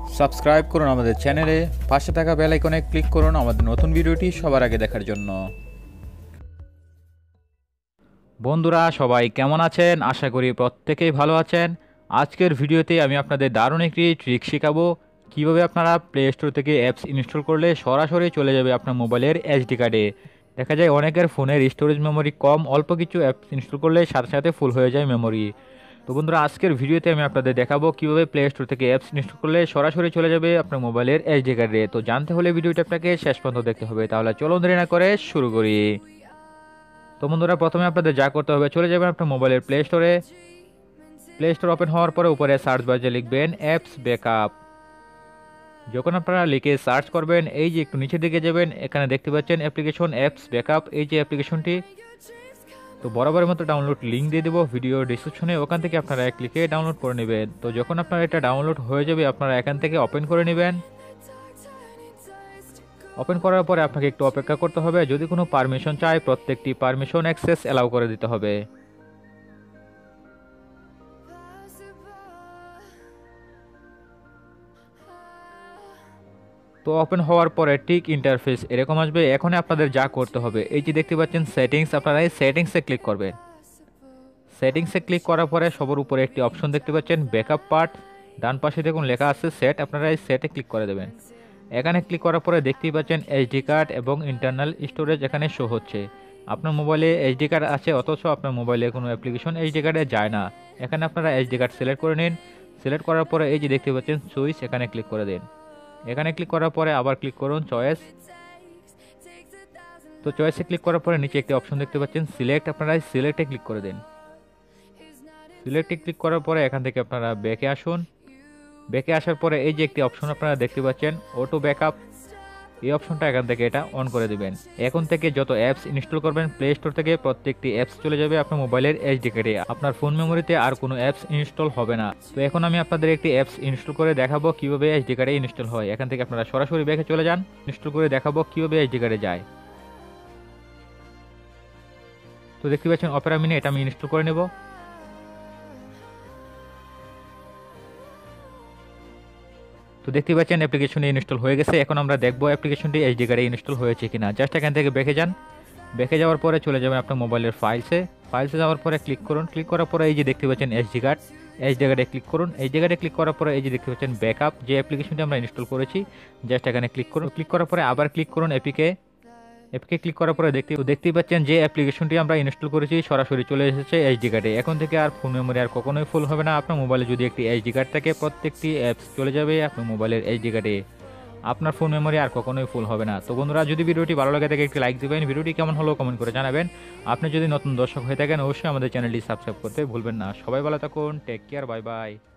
Subscribe করুন আমাদের চ্যানেলে, পাশে থাকা বেল আইকনে ক্লিক করুন আমাদের নতুন ভিডিওটি সবার আগে দেখার জন্য। বন্ধুরা সবাই কেমন আছেন? আশা করি প্রত্যেকেই ভালো আছেন। আজকের ভিডিওতে আমি আপনাদের দারুণ একটি ট্রিক শেখাবো কিভাবে আপনারা প্লে স্টোর থেকে অ্যাপস ইনস্টল করলে সরাসরি চলে যাবে আপনার মোবাইলের এসডি কার্ডে। দেখা যায় অনেকের ফোনের স্টোরেজ মেমোরি কম, অল্প কিছু অ্যাপস ইনস্টল করলে সাথে সাথে ফুল হয়ে যায় মেমোরি। তো বন্ধুরা আজকের ভিডিওতে আমি আপনাদের দেখাবো কিভাবে প্লে স্টোর থেকে অ্যাপস ইনস্টল করলে সরাসরি চলে যাবে আপনার মোবাইলের এসডি কার্ডে। তো জানতে হলে ভিডিওটা আপনাকে শেষ পর্যন্ত দেখতে হবে। তাহলে চলুন দেরি না করে শুরু করি। তো বন্ধুরা প্রথমে আপনাদের যা করতে হবে, চলে যাবেন আপনার মোবাইলের প্লে স্টোরে। প্লে স্টোর ওপেন হওয়ার পরে উপরে সার্চ বারে লিখবেন অ্যাপস ব্যাকআপ। যখন আপনারা লিখে সার্চ করবেন, এই যে একটু নিচের দিকে যাবেন, এখানে দেখতে পাচ্ছেন অ্যাপ্লিকেশন অ্যাপস ব্যাকআপ, এই যে অ্যাপ্লিকেশনটি। তো বরাবরের মতো ডাউনলোড লিঙ্ক দিয়ে দেবো ভিডিও ডিসক্রিপশনে, ওখান থেকে আপনারা এক ক্লিকে ডাউনলোড করে নেবেন। তো যখন আপনার এটা ডাউনলোড হয়ে যাবে, আপনারা এখান থেকে ওপেন করে নেবেন। ওপেন করার পরে আপনাকে একটু অপেক্ষা করতে হবে। যদি কোনো পারমিশন চাই, প্রত্যেকটি পারমিশন অ্যাক্সেস অ্যালাউ করে দিতে হবে। তো ওপেন হওয়ার পরে ঠিক ইন্টারফেস এরকম আসবে। এখন আপনাদের যা করতে হবে, এই যে দেখতে পাচ্ছেন সেটিংস, আপনারা এই সেটিংসে ক্লিক করবেন। সেটিংসে ক্লিক করার পরে সবার উপরে একটি অপশন দেখতে পাচ্ছেন ব্যাকআপ পার্ট, ডান পাশে দেখুন লেখা আছে সেট, আপনারা এই সেটে ক্লিক করে দেবেন। এখানে ক্লিক করার পরে দেখতেই পাচ্ছেন এইচডি কার্ড এবং ইন্টারনাল স্টোরেজ এখানে শো হচ্ছে। আপনার মোবাইলে এইচডি কার্ড আছে, অথচ আপনার মোবাইলে কোনো অ্যাপ্লিকেশন এইচডি কার্ডে যায় না। এখানে আপনারা এইচডি কার্ড সিলেক্ট করে নিন। সিলেক্ট করার পরে এই যে দেখতে পাচ্ছেন সুইচ, এখানে ক্লিক করে দিন। এখানে ক্লিক করার পরে আবার ক্লিক করুন চয়েস। তো চয়েসে ক্লিক করার পরে নিচে একটি অপশন দেখতে পাচ্ছেন সিলেক্ট, আপনারা সিলেক্টে ক্লিক করে দিন। সিলেক্টে ক্লিক করার পরে এখান থেকে আপনারা ব্যাকে আসুন। ব্যাকে আসার পরে এই যে একটি অপশন আপনারা দেখতে পাচ্ছেন অটো ব্যাকআপ, এই অপশনটা এখান থেকে এটা অন করে দিবেন। এখন থেকে যত অ্যাপস ইনস্টল করবেন প্লে স্টোর থেকে, প্রত্যেকটি অ্যাপস চলে যাবে আপনার মোবাইলের এসডি কার্ডে। আপনার ফোন মেমোরিতে আর কোনো অ্যাপস ইনস্টল হবে না। তো এখন আমি আপনাদের একটি অ্যাপস ইনস্টল করে দেখাবো কিভাবে এসডি কার্ডে ইনস্টল হয়। এখান থেকে আপনারা সরাসরি ব্যাকে চলে যান। ইনস্টল করে দেখাবো কিভাবে এসডি কার্ডে যায়। তো দেখতে পাচ্ছেন অপেরা মিনি, এটা আমি ইনস্টল করে নেব। তো দেখতে পাচ্ছেন অ্যাপ্লিকেশনটি ইনস্টল হয়ে গেছে। এখন আমরা দেখবো অ্যাপ্লিকেশনটি এইচডি কার্ডে ইনস্টল হয়েছে কিনা। জাস্ট এখান থেকে ব্যাকে যান। ব্যাকে যাওয়ার পরে চলে যাবেন আপনার মোবাইলের ফাইলসে যাওয়ার পরে ক্লিক করুন। ক্লিক করার পরে এই যে দেখতে পাচ্ছেন এসডি কার্ডে ক্লিক করুন। এইচডি কার্ডে ক্লিক করার পরে এই যে দেখতে পাচ্ছেন ব্যাকআপ, যে অ্যাপ্লিকেশনটি আমরা ইনস্টল করেছি, জাস্ট এখানে ক্লিক করুন। ক্লিক করার পরে আবার ক্লিক করুন এপিকে ক্লিক করার পরে দেখতেই পাচ্ছেন যে অ্যাপ্লিকেশনটি আমরা ইনস্টল করেছি সরাসরি চলে এসেছে এইচডি কার্ডে। এখন থেকে আর ফোন মেমোরি আর কখনোই ফুল হবে না। আপনার মোবাইলে যদি একটি এইচডি কার্ড থাকে, প্রত্যেকটি অ্যাপস চলে যাবে আপনার মোবাইলের এইচডি কার্ডে। আপনার ফোন মেমোরি আর কখনোই ফুল হবে না। তো বন্ধুরা যদি ভিডিওটি ভালো লাগে থাকে একটি লাইক দিবেন, ভিডিওটি কেমন হলো কমেন্ট করে জানাবেন। আপনি যদি নতুন দর্শক হয়ে থাকেন অবশ্যই আমাদের চ্যানেলটি সাবস্ক্রাইব করতে ভুলবেন না। সবাই ভালো থাকুন, টেক কেয়ার, বাই বাই।